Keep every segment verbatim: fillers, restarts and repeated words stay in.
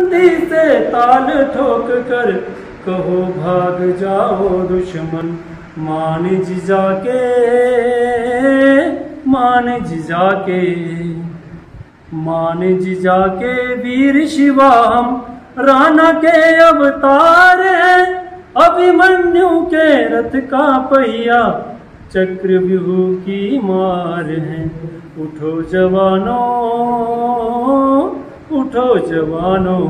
बुलंदी से ताल ठोक कर कहो भाग जाओ दुश्मन। मान जिजा के मान जिजा के मान जिजा के वीर शिवा हम राणा के अवतार हैं। अभिमन्यु के रथ का पहिया चक्रव्यूह की मार है। उठो जवानों उठो जवानों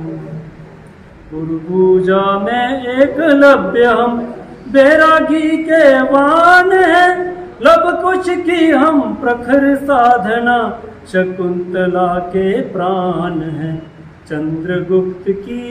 उर्बूजा में एकलव्य हम बैरागी के वान है। लब कुछ की हम प्रखर साधना शकुंतला के प्राण है। चंद्रगुप्त की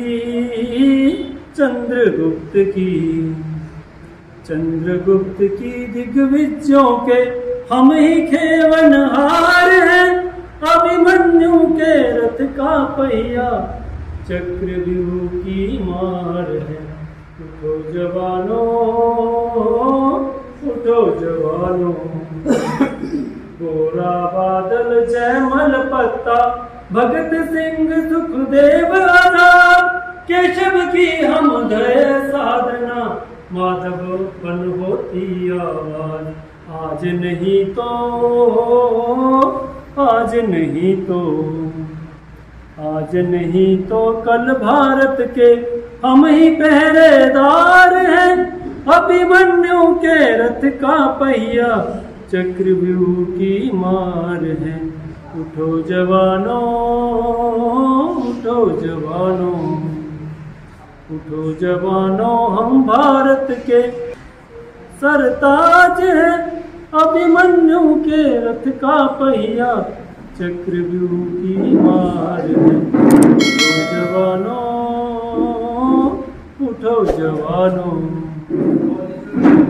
चंद्रगुप्त की चंद्रगुप्त की दिग्विजयों के हम ही खेवनहार हैं। अभिमन्यु के रथ का पहिया चक्रव्यूह की मार है। उठो जवानों उठो जवानों गोरा बादल जयमल पत्ता भगत सिंह सुखदेव आजाद। केशव की हम दया साधना माधव बन होती आवाज। आज नहीं तो आज नहीं तो आज नहीं तो कल भारत के हम ही पहरेदार हैं। अभिमन्यु के रथ का पहिया चक्रव्यूह की मार है। उठो जवानों उठो जवानों उठो जवानों हम भारत के सरताज हैं। अभिमन्यु के रथ का पहिया चक्रव्यूह की मार है। उठो जवानों उठो जवानों।